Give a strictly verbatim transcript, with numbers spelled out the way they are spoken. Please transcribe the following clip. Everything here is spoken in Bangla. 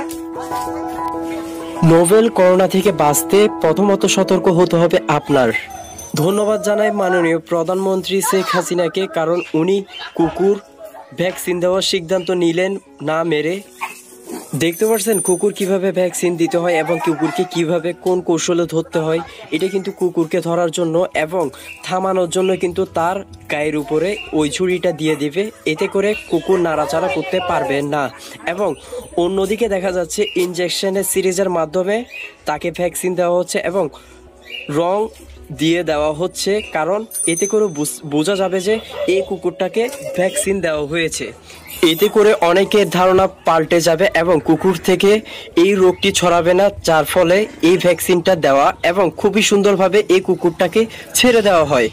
নোভেল করোনা থেকে বাঁচতে প্রথমত সতর্ক হতে হবে আপনার। ধন্যবাদ জানাই মাননীয় প্রধানমন্ত্রী শেখ হাসিনাকে, কারণ উনি কুকুর ভ্যাকসিন দেওয়ার সিদ্ধান্ত নিলেন না মেরে। দেখতে পাচ্ছেন কুকুর কিভাবে ভ্যাকসিন দিতে হয় এবং কুকুরকে কিভাবে কোন কৌশলে ধরতে হয়। এটা কিন্তু কুকুরকে ধরার জন্য এবং থামানোর জন্য কিন্তু তার গায়ের উপরে ওই ছুরিটা দিয়ে দিবে, এতে করে কুকুর নাড়াচাড়া করতে পারবে না। এবং অন্যদিকে দেখা যাচ্ছে ইনজেকশনের সিরিজের মাধ্যমে তাকে ভ্যাকসিন দেওয়া হচ্ছে এবং রং দিয়ে দেওয়া হচ্ছে, কারণ এতে করে বোঝা যাবে যে এই কুকুরটাকে ভ্যাকসিন দেওয়া হয়েছে। এতে করে অনেকের ধারণা পাল্টে যাবে এবং কুকুর থেকে এই রোগটি ছড়াবে না, যার ফলে এই ভ্যাকসিনটা দেওয়া এবং খুবই সুন্দরভাবে এই কুকুরটাকে ছেড়ে দেওয়া হয়।